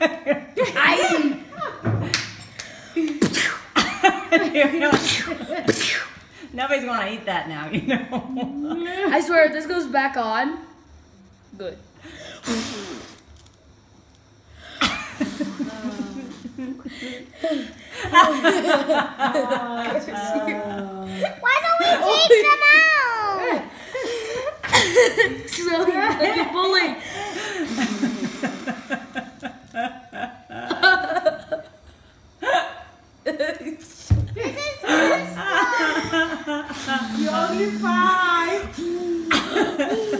Nobody's gonna eat that now, you know. I swear, if this goes back on, good. Why don't we take them out? So like a bully. This is You only 5.